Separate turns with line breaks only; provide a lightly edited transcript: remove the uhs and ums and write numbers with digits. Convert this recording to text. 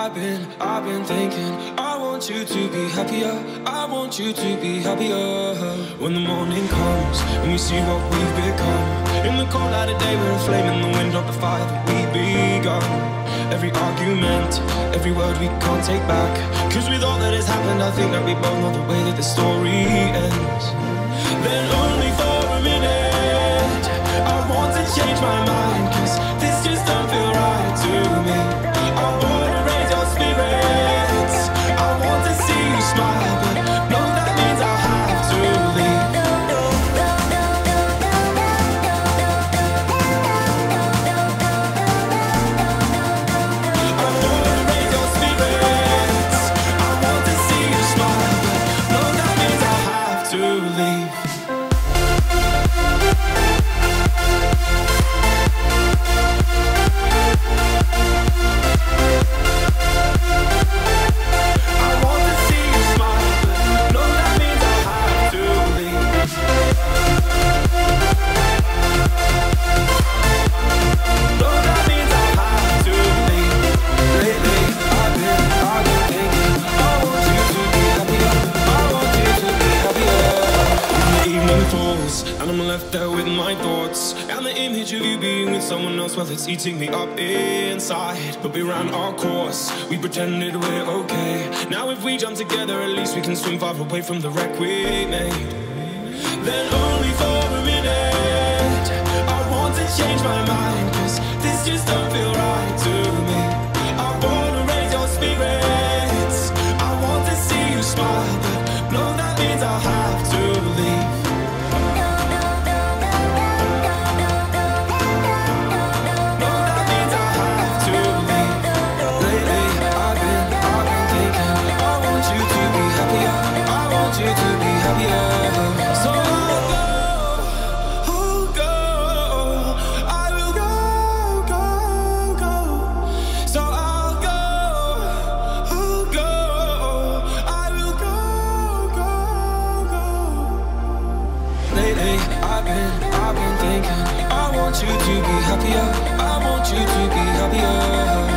I've been thinking, I want you to be happier, I want you to be happier. When the morning comes and we see what we've become, in the cold light of day we're a flame in the wind of the fire that we begun. Every argument, every word we can't take back, cause with all that has happened I think that we both know the way that the story ends. Then only for a minute I want to change my mind, cause this just don't feel right to me. I wanna raise your spirits, I want to see you smile, but no, that means I have to leave. I wanna raise your spirits, I want to see you smile, but no, that means I have to leave. And I'm left there with my thoughts, and the image of you being with someone else, well, it's eating me up inside. But we ran our course, we pretended we're okay. Now if we jump together, at least we can swim far away from the wreck we made. Then only for a minute I want to change my mind, cause this just don't feel right to me. I wanna raise your spirits, I want to see you smile, but no, that means I'll have to leave. So I'll go, I will go. So I'll go, I will go. Lately I've been thinking, I want you to be happier, I want you to be happier.